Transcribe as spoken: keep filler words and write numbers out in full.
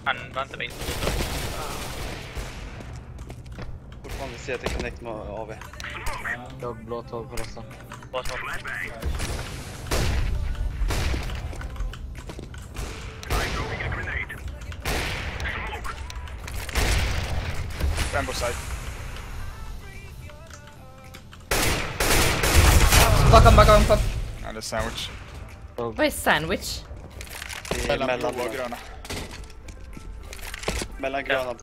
Han var inte min. Fortfarande ser jag att jag connect med A V. Jag har blå tåg på resten. Bra smak. Rainbow side. Bakom, bakom, pop. Ja, det är sandwich. Vad är sandwich? Det är Mellan mellan, blå och gröna. mellan gröna